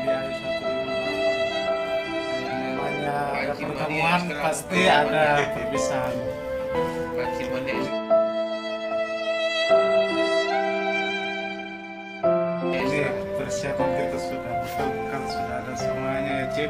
Namanya ada pertemuan pasti ada perpisahan. Ini persiapan kita sudah betul kan, sudah ada semuanya ya Cip.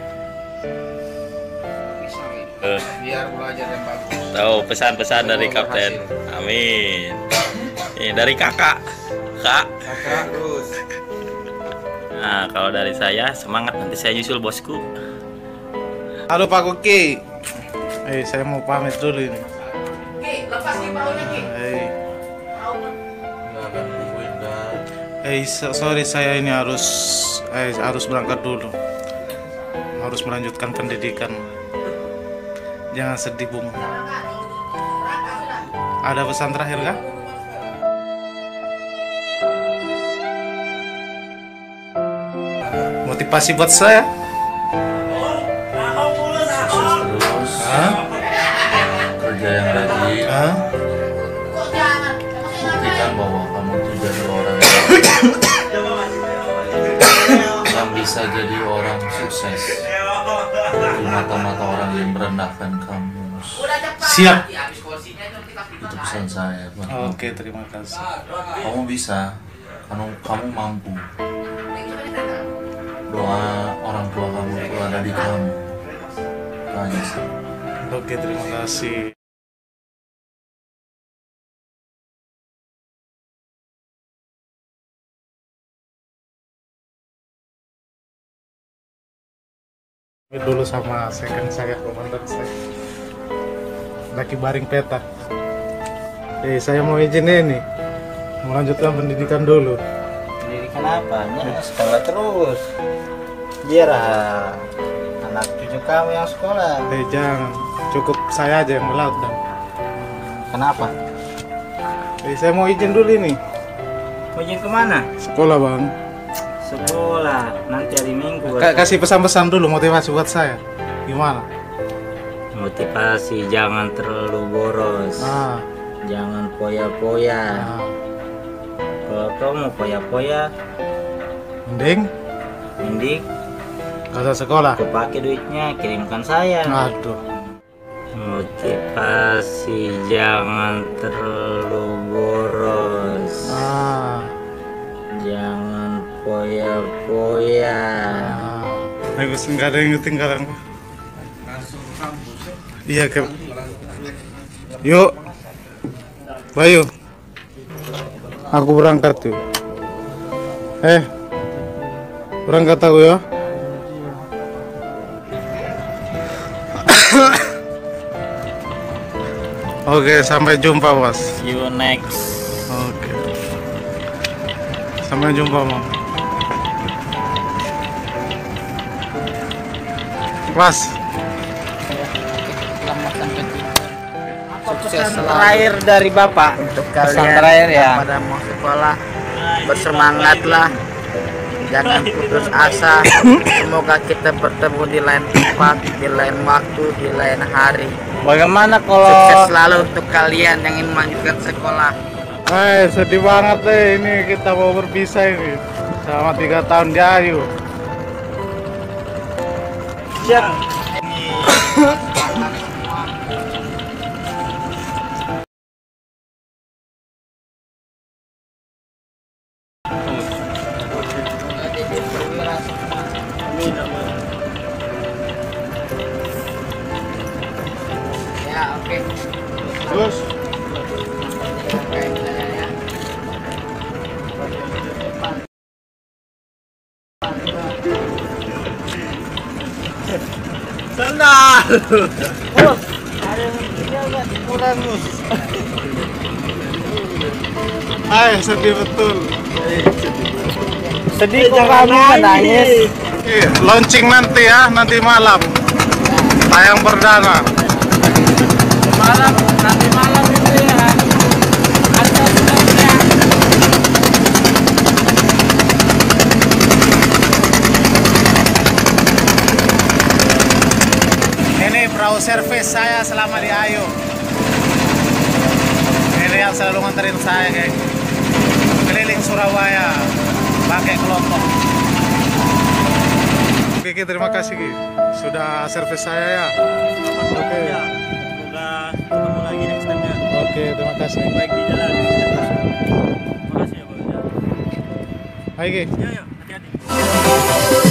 Biar belajar yang bagus. Tahu pesan-pesan dari kapten. Amin. Ini dari kakak. Kak. Kakak terus. Nah, kalau dari saya semangat, nanti saya nyusul bosku. Halo Pak Koki. Saya mau pamit dulu ini. Ki, lepas ki baunya ki. Sorry, saya ini harus berangkat dulu. Harus melanjutkan pendidikan. Jangan sedih, Bung. Ada pesan terakhir kah? Motivasi buat saya? Terus kerja yang rajin, buktikan bahwa kamu itu jadi orang yang bisa jadi orang sukses di mata-mata orang yang merendahkan kamu. Siap. Itu pesan saya buat kamu. Oke, terima kasih. Kamu bisa, kamu mampu. Doa orang tua kamu itu ada di kamu. Tanya sih. Oke, terima kasih. Dulu sama second saya, komandan saya lagi baring peta. Saya mau izin ini, mau lanjutkan pendidikan dulu. Pendidikan apa? Ya, sekolah terus. Biar anak cucu kamu yang sekolah. Jangan, cukup saya aja yang melaut dan. Kenapa? Saya mau izin dulu ini. Mau izin kemana? Sekolah bang. Sekolah, nanti hari Minggu. Kasih pesan-pesan dulu, motivasi buat saya. Gimana? Motivasi, jangan terlalu boros. Jangan poya-poya. Kalau kamu poya-poya, mending gak usah sekolah. aku pakai duitnya, kirimkan saya. Aduh. Motivasi, jangan terlalu boros. Jangan poya-poya. Bagus, nggak ada yang ketinggalan. Iya, yuk, Bayu, aku berangkat tuh. Berangkat aku ya. Oke, sampai jumpa bos. See you next. Oke. Sampai jumpa, Mam. Mas. Sukses terakhir dari Bapak untuk kalian terakhir ya. Pada mau sekolah, bersemangatlah. Jangan putus asa. Semoga kita bertemu di lain tempat, di lain waktu, di lain hari. Bagaimana kalau sukses selalu untuk kalian yang ingin melanjutkan sekolah. Sedih banget ini kita mau berpisah ini selama 3 tahun di Ayu. Siap. Ya, oke. Terus Sandal. Bos, ada yang jaga kurang bos. sedih betul. Sedih kok kamu nangis. Launching nanti ya, nanti malam. Tayang perdana. Nanti malam itu ya. Ada filmnya. Ini perahu servis saya selama di Ayu. Ini yang selalu nganterin saya keliling Surabaya pakai kelompok. Oke Ki, terima kasih Ki. Sudah servis saya ya. Oke. Semoga ketemu lagi next time-nya. Oke, terima kasih. Baik di jalan. Terima kasih ya, Bang. Hai Ki. Ya, hati-hati.